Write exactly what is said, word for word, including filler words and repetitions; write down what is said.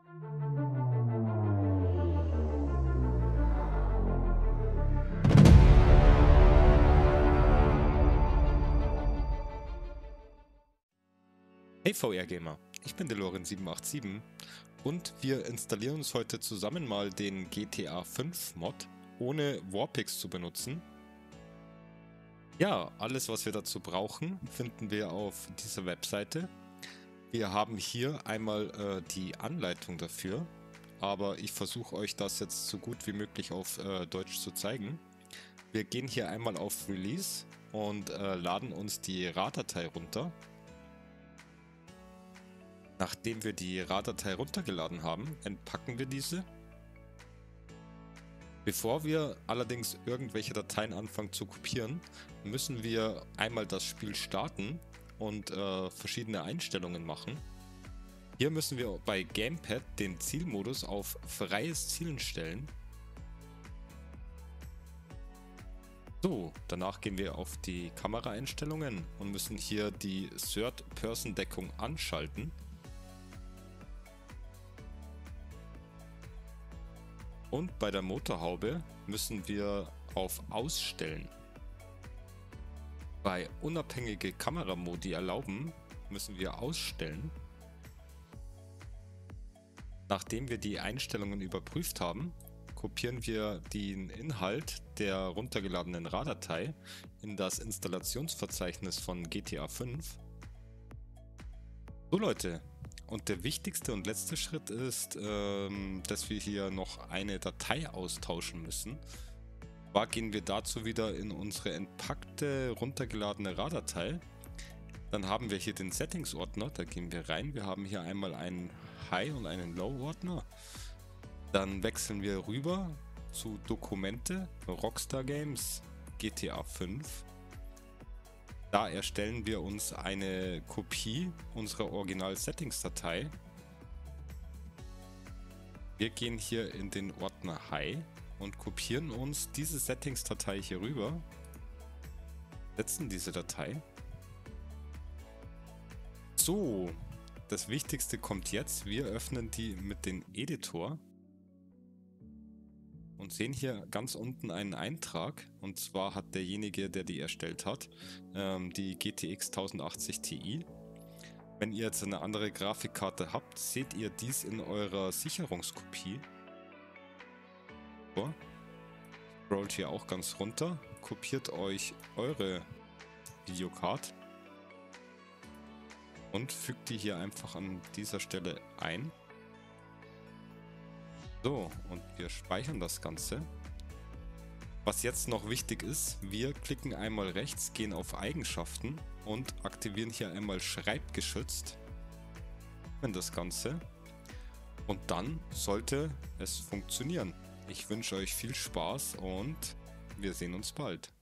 Hey V R-Gamer, ich bin der Loren sieben acht sieben und wir installieren uns heute zusammen mal den G T A fünf Mod, ohne Warpix zu benutzen. Ja, alles was wir dazu brauchen, finden wir auf dieser Webseite. Wir haben hier einmal äh, die Anleitung dafür, aber ich versuche euch das jetzt so gut wie möglich auf äh, Deutsch zu zeigen. Wir gehen hier einmal auf Release und äh, laden uns die RAR-Datei runter. Nachdem wir die RAR-Datei runtergeladen haben, entpacken wir diese. Bevor wir allerdings irgendwelche Dateien anfangen zu kopieren, müssen wir einmal das Spiel starten und äh, verschiedene Einstellungen machen. Hier müssen wir bei Gamepad den Zielmodus auf freies Zielen stellen. So, danach gehen wir auf die Kameraeinstellungen und müssen hier die Third-Person-Deckung anschalten. Und bei der Motorhaube müssen wir auf Ausstellen. Bei unabhängige Kameramodi erlauben müssen wir ausstellen. Nachdem wir die Einstellungen überprüft haben, kopieren wir den Inhalt der runtergeladenen RAR-Datei in das Installationsverzeichnis von G T A fünf. So Leute. Und der wichtigste und letzte Schritt ist, ähm, dass wir hier noch eine Datei austauschen müssen. Zwar gehen wir dazu wieder in unsere entpackte, runtergeladene RAR-Datei. Dann haben wir hier den Settings-Ordner, da gehen wir rein. Wir haben hier einmal einen High- und einen Low-Ordner. Dann wechseln wir rüber zu Dokumente, Rockstar Games, G T A fünf. Da erstellen wir uns eine Kopie unserer Original-Settings-Datei. Wir gehen hier in den Ordner High und kopieren uns diese Settings-Datei hier rüber, setzen diese Datei. So, das Wichtigste kommt jetzt. Wir öffnen die mit dem Editor und sehen hier ganz unten einen Eintrag, und zwar hat derjenige, der die erstellt hat, ähm, die G T X tausendachtzig Ti. Wenn ihr jetzt eine andere Grafikkarte habt, seht ihr dies in eurer Sicherungskopie. So. Scrollt hier auch ganz runter, kopiert euch eure Videocard und fügt die hier einfach an dieser Stelle ein. So, und wir speichern das Ganze. Was jetzt noch wichtig ist, wir klicken einmal rechts, gehen auf Eigenschaften und aktivieren hier einmal Schreibgeschützt. Öffnen das Ganze. Und dann sollte es funktionieren. Ich wünsche euch viel Spaß und wir sehen uns bald.